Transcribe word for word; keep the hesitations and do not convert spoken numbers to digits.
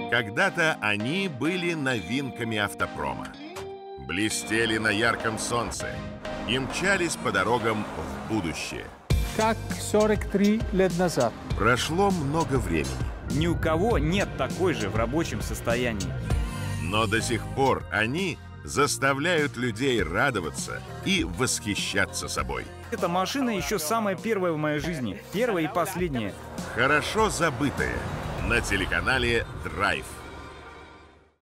Когда-то они были новинками автопрома. Блестели на ярком солнце и мчались по дорогам в будущее. Как сорок три лет назад. Прошло много времени. Ни у кого нет такой же в рабочем состоянии. Но до сих пор они заставляют людей радоваться и восхищаться собой. Эта машина еще самая первая в моей жизни. Первая и последняя. Хорошо забытая на телеканале Драйв.